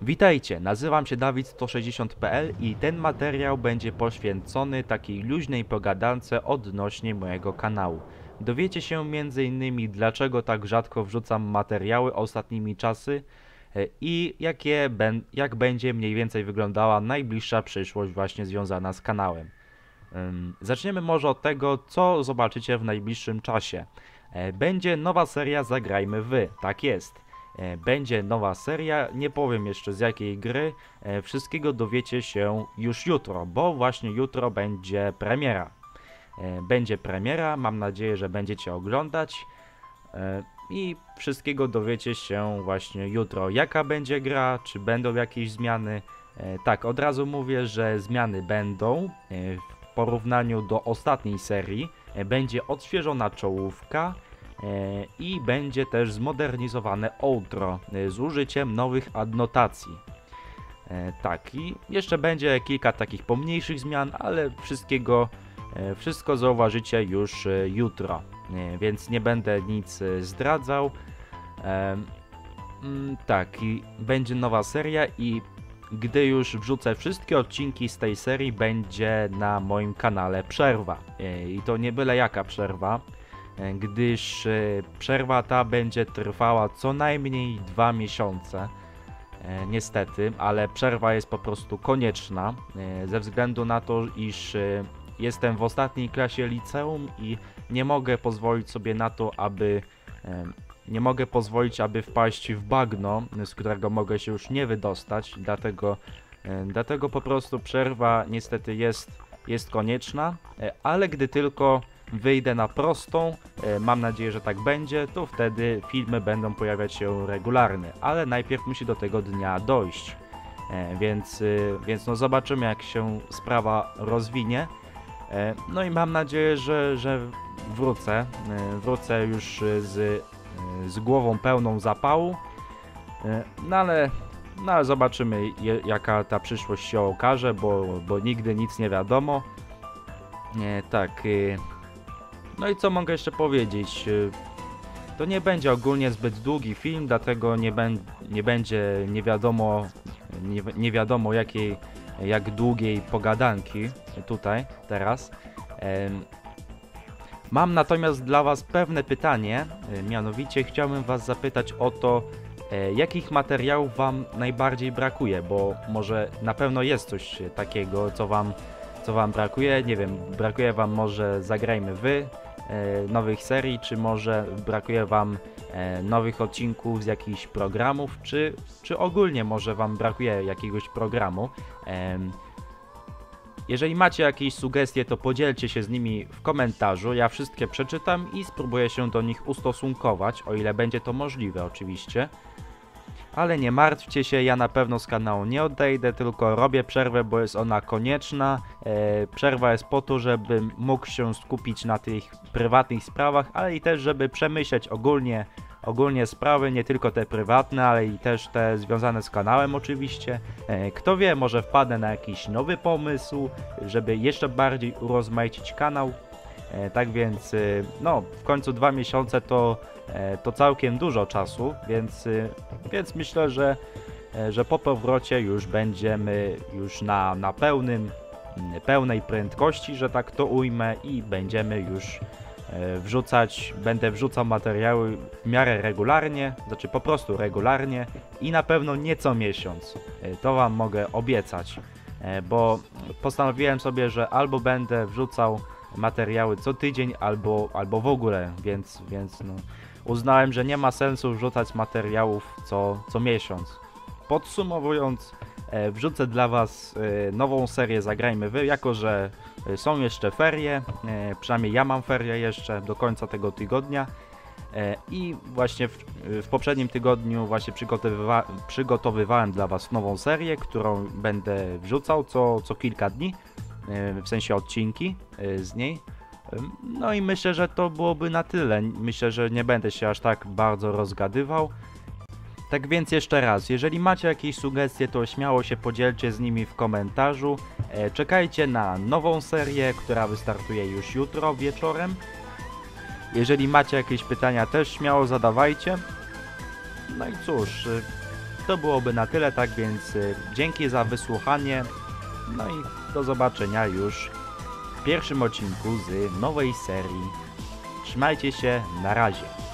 Witajcie, nazywam się Dawid160.pl i ten materiał będzie poświęcony takiej luźnej pogadance odnośnie mojego kanału. Dowiecie się m.in. dlaczego tak rzadko wrzucam materiały ostatnimi czasy i jak będzie mniej więcej wyglądała najbliższa przyszłość właśnie związana z kanałem. Zaczniemy może od tego, co zobaczycie w najbliższym czasie. Będzie nowa seria Zagrajmy Wy, tak jest. Będzie nowa seria, nie powiem jeszcze z jakiej gry, wszystkiego dowiecie się już jutro, bo właśnie jutro będzie premiera. Będzie premiera, mam nadzieję, że będziecie oglądać i wszystkiego dowiecie się właśnie jutro. Jaka będzie gra, czy będą jakieś zmiany? Tak, od razu mówię, że zmiany będą w porównaniu do ostatniej serii. Będzie odświeżona czołówka. I będzie też zmodernizowane outro z użyciem nowych adnotacji. Tak, i jeszcze będzie kilka takich pomniejszych zmian, ale wszystko zauważycie już jutro, więc nie będę nic zdradzał. Tak, i będzie nowa seria i gdy już wrzucę wszystkie odcinki z tej serii, będzie na moim kanale przerwa. I to nie byle jaka przerwa, gdyż przerwa ta będzie trwała co najmniej 2 miesiące. Niestety, ale przerwa jest po prostu konieczna ze względu na to, iż jestem w ostatniej klasie liceum i nie mogę pozwolić sobie na to, aby wpaść w bagno, z którego mogę się już nie wydostać, dlatego po prostu przerwa niestety jest konieczna, ale gdy tylko wyjdę na prostą, mam nadzieję, że tak będzie, to wtedy filmy będą pojawiać się regularnie, ale najpierw musi do tego dnia dojść, więc no zobaczymy, jak się sprawa rozwinie. No i mam nadzieję, że wrócę już z głową pełną zapału, no ale zobaczymy, jaka ta przyszłość się okaże, bo nigdy nic nie wiadomo. Tak. No i co mogę jeszcze powiedzieć? To nie będzie ogólnie zbyt długi film, dlatego nie będzie nie wiadomo jak długiej pogadanki tutaj, teraz. Mam natomiast dla Was pewne pytanie, mianowicie chciałbym Was zapytać o to, jakich materiałów Wam najbardziej brakuje, bo może na pewno jest coś takiego, co Wam brakuje, nie wiem, brakuje Wam może Zagrajmy Wy, nowych serii, czy może brakuje Wam nowych odcinków z jakichś programów, czy ogólnie może Wam brakuje jakiegoś programu. Jeżeli macie jakieś sugestie, to podzielcie się z nimi w komentarzu, ja wszystkie przeczytam i spróbuję się do nich ustosunkować, o ile będzie to możliwe oczywiście. Ale nie martwcie się, ja na pewno z kanału nie odejdę, tylko robię przerwę, bo jest ona konieczna. Przerwa jest po to, żebym mógł się skupić na tych prywatnych sprawach, ale i też, żeby przemyśleć ogólnie sprawy, nie tylko te prywatne, ale i też te związane z kanałem oczywiście. Kto wie, może wpadnę na jakiś nowy pomysł, żeby jeszcze bardziej urozmaicić kanał. Tak więc, no, w końcu 2 miesiące to całkiem dużo czasu, więc myślę, że po powrocie już będziemy na pełnej prędkości, że tak to ujmę, i będziemy już będę wrzucał materiały w miarę regularnie, znaczy po prostu regularnie i na pewno nie co miesiąc. To Wam mogę obiecać, bo postanowiłem sobie, że albo będę wrzucał materiały co tydzień, albo w ogóle, więc no, uznałem, że nie ma sensu wrzucać materiałów co miesiąc. Podsumowując, wrzucę dla Was nową serię Zagrajmy Wy, jako że są jeszcze ferie, przynajmniej ja mam ferie jeszcze do końca tego tygodnia i właśnie w poprzednim tygodniu właśnie przygotowywałem dla Was nową serię, którą będę wrzucał co kilka dni, w sensie odcinki z niej. No i myślę, że to byłoby na tyle. Myślę, że nie będę się aż tak bardzo rozgadywał. Tak więc jeszcze raz, jeżeli macie jakieś sugestie, to śmiało się podzielcie z nimi w komentarzu. Czekajcie na nową serię, która wystartuje już jutro wieczorem. Jeżeli macie jakieś pytania, też śmiało zadawajcie. No i cóż, to byłoby na tyle, tak więc dzięki za wysłuchanie. No i do zobaczenia już w pierwszym odcinku z nowej serii. Trzymajcie się, na razie.